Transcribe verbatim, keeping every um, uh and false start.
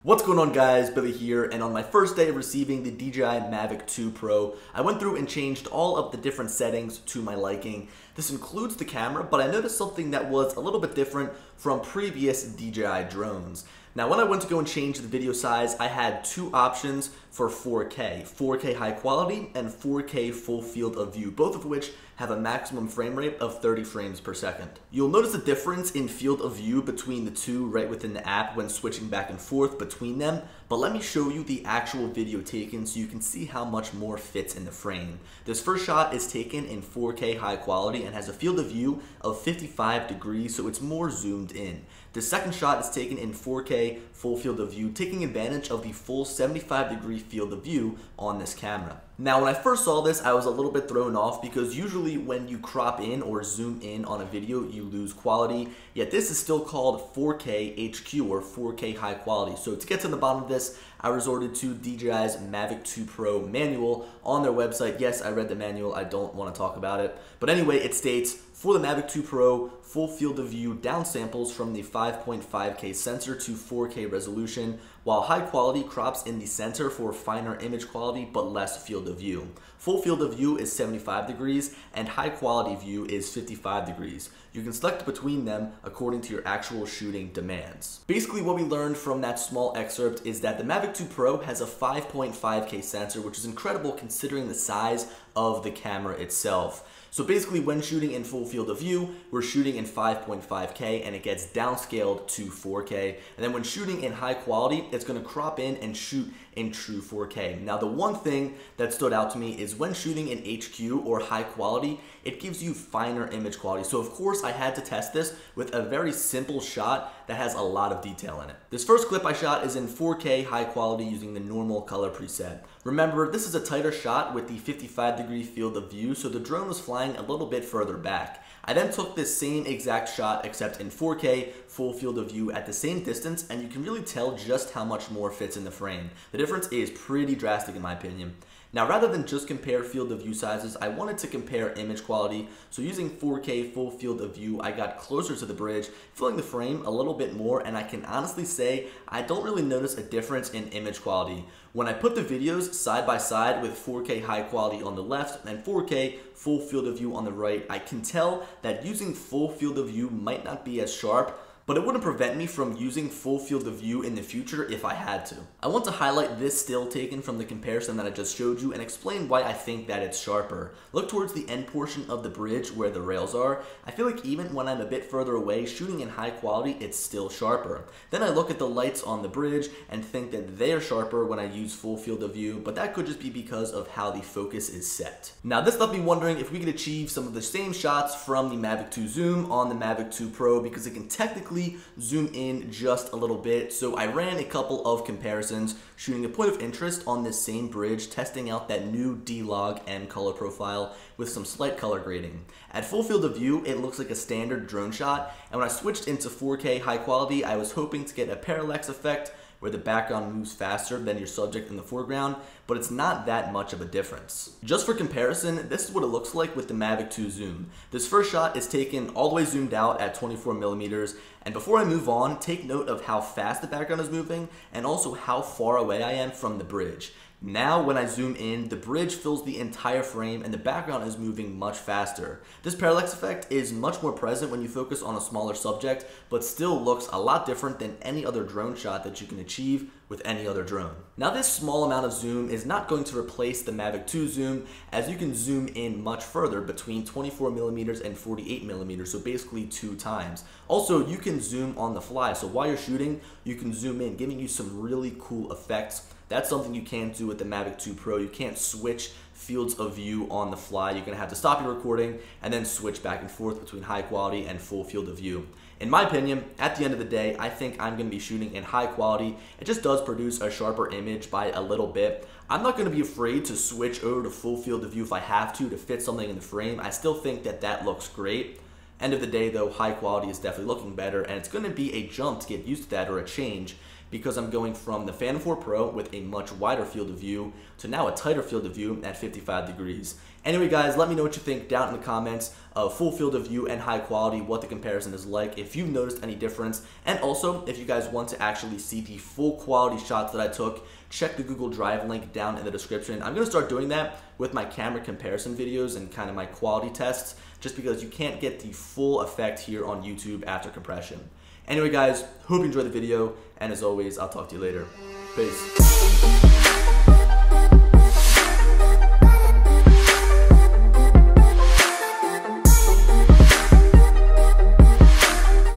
What's going on, guys? Billy here, and on my first day of receiving the D J I Mavic two Pro, I went through and changed all of the different settings to my liking. This includes the camera, but I noticed something that was a little bit different from previous D J I drones. Now, when I went to go and change the video size, I had two options for four K, four K high quality and four K full field of view, both of which have a maximum frame rate of thirty frames per second. You'll notice a difference in field of view between the two right within the app when switching back and forth between them, but let me show you the actual video taken so you can see how much more fits in the frame. This first shot is taken in four K high quality and has a field of view of fifty-five degrees, so it's more zoomed in. The second shot is taken in four K full field of view, taking advantage of the full seventy-five degree field of view on this camera. Now, when I first saw this, I was a little bit thrown off because usually when you crop in or zoom in on a video, you lose quality, yet this is still called four K H Q or four K high quality. So to get to the bottom of this, I resorted to D J I's Mavic two Pro manual on their website. Yes, I read the manual, I don't want to talk about it. But anyway, it states, for the Mavic two Pro, full field of view downsamples from the five point five K sensor to four K resolution, while high quality crops in the center for finer image quality but less field of view. Full field of view is seventy-five degrees and high quality view is fifty-five degrees. You can select between them according to your actual shooting demands. Basically, what we learned from that small excerpt is that the Mavic two Pro has a five point five K sensor, which is incredible considering the size of the camera itself. So basically, when shooting in full field of view, we're shooting in five point five K and it gets downscaled to four K. And then when shooting in high quality, it's gonna crop in and shoot in true four K. Now, the one thing that stood out to me is when shooting in H Q or high quality, it gives you finer image quality. So of course, I had to test this with a very simple shot that has a lot of detail in it. This first clip I shot is in four K high quality using the normal color preset. Remember, this is a tighter shot with the fifty-five degree field of view, so the drone was flying a little bit further back. I then took this same exact shot except in four K full field of view at the same distance, and you can really tell just how much more fits in the frame. The difference is pretty drastic in my opinion. Now, rather than just compare field of view sizes, I wanted to compare image quality. So using four K full field of view, I got closer to the bridge, filling the frame a little bit more, and I can honestly say I don't really notice a difference in image quality. When I put the videos side by side with four K high quality on the left and four K full field of view on the right, I can tell that using full field of view might not be as sharp, but it wouldn't prevent me from using full field of view in the future if I had to. I want to highlight this still taken from the comparison that I just showed you and explain why I think that it's sharper. Look towards the end portion of the bridge where the rails are. I feel like even when I'm a bit further away, shooting in high quality, it's still sharper. Then I look at the lights on the bridge and think that they're sharper when I use full field of view, but that could just be because of how the focus is set. Now, this left me wondering if we could achieve some of the same shots from the Mavic two Zoom on the Mavic two Pro, because it can technically zoom in just a little bit. So I ran a couple of comparisons, shooting a point of interest on this same bridge, testing out that new D-Log M color profile with some slight color grading. At full field of view, it looks like a standard drone shot, and when I switched into four K high quality, I was hoping to get a parallax effect where the background moves faster than your subject in the foreground, but it's not that much of a difference. Just for comparison, this is what it looks like with the Mavic two Zoom. This first shot is taken all the way zoomed out at twenty-four millimeters, and before I move on, take note of how fast the background is moving and also how far away I am from the bridge. Now, when I zoom in, the bridge fills the entire frame and the background is moving much faster. This parallax effect is much more present when you focus on a smaller subject, but still looks a lot different than any other drone shot that you can achieve with any other drone. Now, this small amount of zoom is not going to replace the Mavic two Zoom, as you can zoom in much further between twenty-four millimeters and forty-eight millimeters, so basically two times. Also, you can zoom on the fly, so while you're shooting, you can zoom in, giving you some really cool effects. That's something you can't do with the Mavic two Pro. You can't switch fields of view on the fly. You're gonna have to stop your recording and then switch back and forth between high quality and full field of view. In my opinion, at the end of the day, I think I'm gonna be shooting in high quality. It just does produce a sharper image by a little bit. I'm not gonna be afraid to switch over to full field of view if I have to to fit something in the frame. I still think that that looks great. End of the day though, high quality is definitely looking better, and it's gonna be a jump to get used to that, or a change, because I'm going from the Phantom four Pro with a much wider field of view to now a tighter field of view at fifty-five degrees. Anyway guys, let me know what you think down in the comments of full field of view and high quality, what the comparison is like, if you've noticed any difference, and also if you guys want to actually see the full quality shots that I took, check the Google Drive link down in the description. I'm going to start doing that with my camera comparison videos and kind of my quality tests, just because you can't get the full effect here on YouTube after compression. Anyway guys, hope you enjoyed the video, and as always, I'll talk to you later. Peace.